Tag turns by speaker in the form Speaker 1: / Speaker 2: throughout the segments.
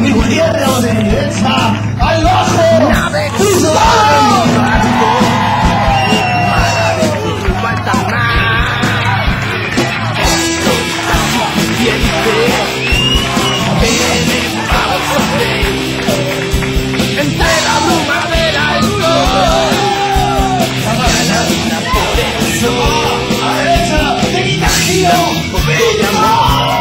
Speaker 1: mi tierra se regresa al bajo.
Speaker 2: Nave cruzada en mi barco, mala de tu alta mar. Estoy tan viviente, elevado sobre, entre la bruma del alcohol. Mañana por eso,
Speaker 1: a la derecha, te quitas giro.
Speaker 2: bella amor.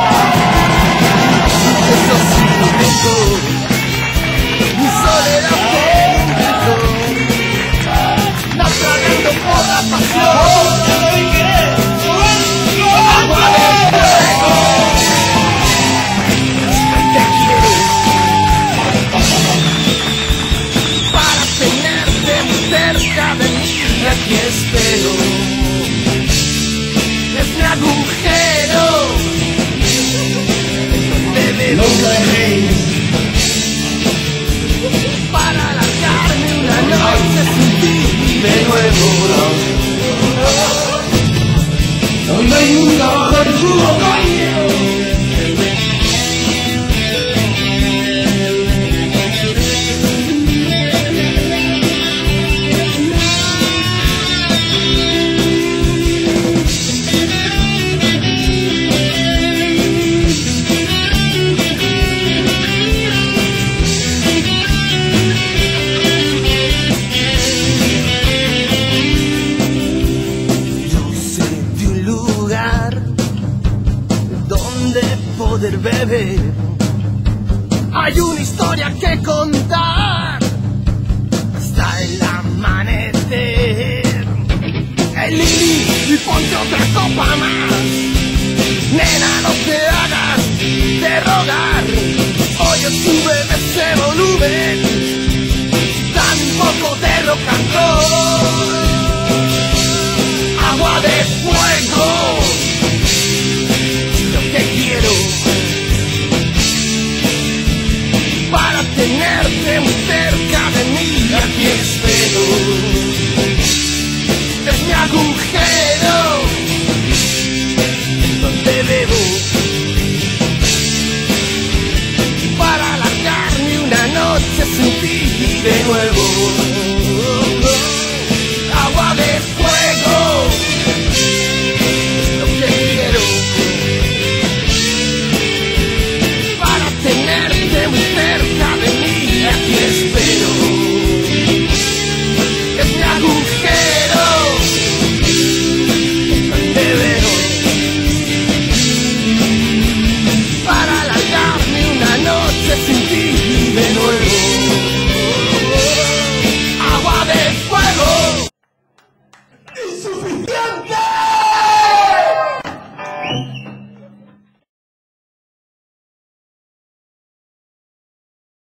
Speaker 2: Esos instrumentos, mi soledad en un rincón, naufragando por la pasión. Agua de fuego, te quiero para tenerte muy cerca de mí. Aquí espero, es mi agujero.
Speaker 1: Nunca dejéis
Speaker 2: Para alargarme una noche sin ti de nuevo.
Speaker 1: donde hay nunca bajo el cubo, coño.
Speaker 2: Beber, hay una historia que contar hasta el amanecer. El lili y ponte otra copa más. Nena, no te hagas de rogar. Oye, sube ese volumen.